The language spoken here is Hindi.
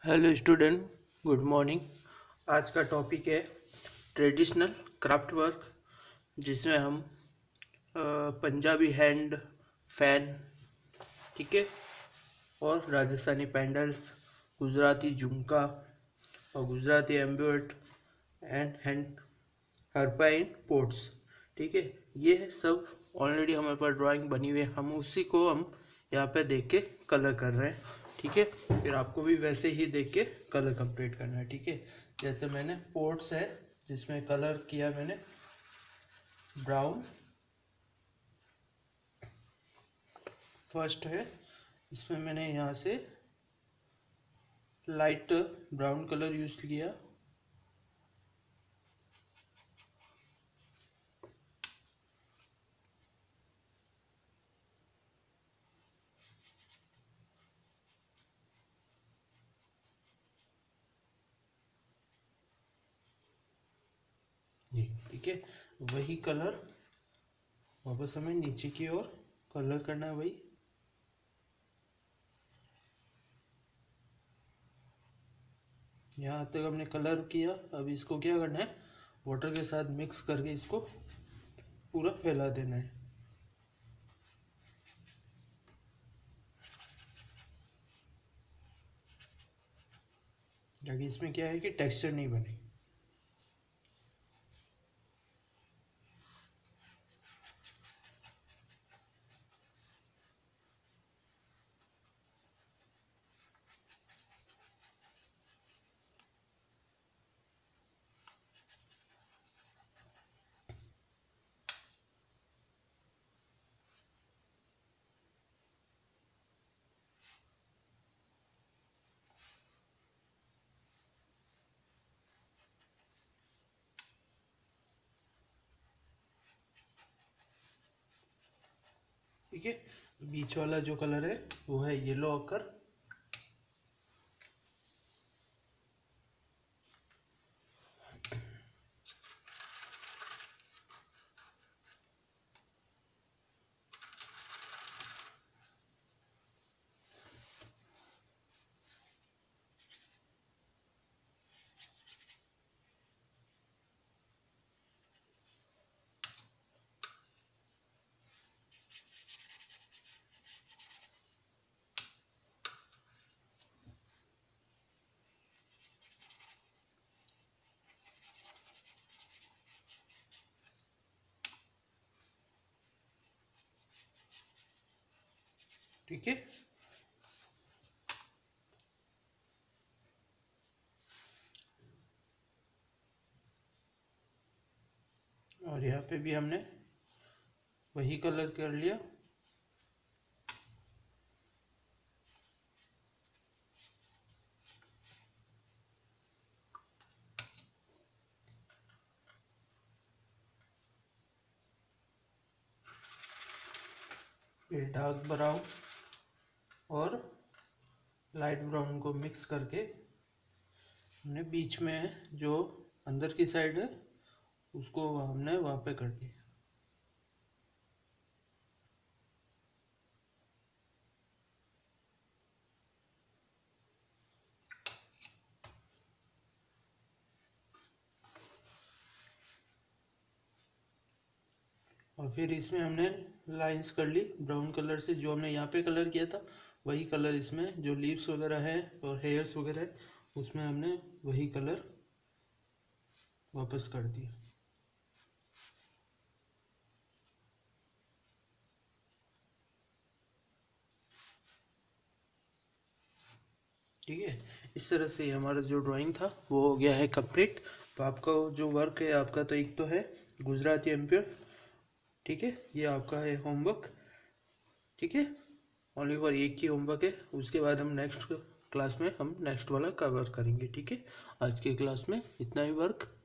Hello student, good morning. आज का टॉपिक है ट्रेडिशनल क्राफ्ट वर्क, जिसमें हम पंजाबी हैंड फैन, ठीक है, और राजस्थानी पैंडल्स, गुजराती झुमका और गुजराती एम्ब्रॉयड एंड हैंड हरपा इन पोर्ट्स, ठीक है। ये सब ऑलरेडी हमारे पास ड्राइंग बनी हुई है, हम उसी को हम यहाँ पे देख के कलर कर रहे हैं, ठीक है। फिर आपको भी वैसे ही देख के कलर कंप्लीट करना है, ठीक है। जैसे मैंने पोर्ट्स है जिसमें कलर किया मैंने ब्राउन, फर्स्ट है इसमें मैंने यहाँ से लाइट ब्राउन कलर यूज किया, ये ठीक है। वही कलर वापस हमें नीचे की ओर कलर करना है, वही यहाँ तक हमने कलर किया। अब इसको क्या करना है, वाटर के साथ मिक्स करके इसको पूरा फैला देना है, ताकि इसमें क्या है कि टेक्सचर नहीं बने। ठीक है, बीच वाला जो कलर है वो है येलो ऑकर, ठीक है। और यहाँ पे भी हमने वही कलर कर लिया, फिर डार्क ब्राउन और लाइट ब्राउन को मिक्स करके हमने बीच में जो अंदर की साइड है उसको हमने वहाँ पे कर दिया। और फिर इसमें हमने लाइंस कर ली ब्राउन कलर से, जो हमने यहाँ पे कलर किया था वही कलर इसमें, जो लीव्स वगैरह है और हेयर्स वगैरह है उसमें हमने वही कलर वापस कर दिया। ठीक है, इस तरह से हमारा जो ड्राइंग था वो हो गया है कंप्लीट। तो आपका जो वर्क है आपका, तो एक तो है गुजराती एम्पियर, ठीक है, ये आपका है होमवर्क, ठीक है, ओनली फॉर एक ही होमवर्क है। उसके बाद हम नेक्स्ट क्लास में हम नेक्स्ट वाला कवर करेंगे, ठीक है। आज के क्लास में इतना ही वर्क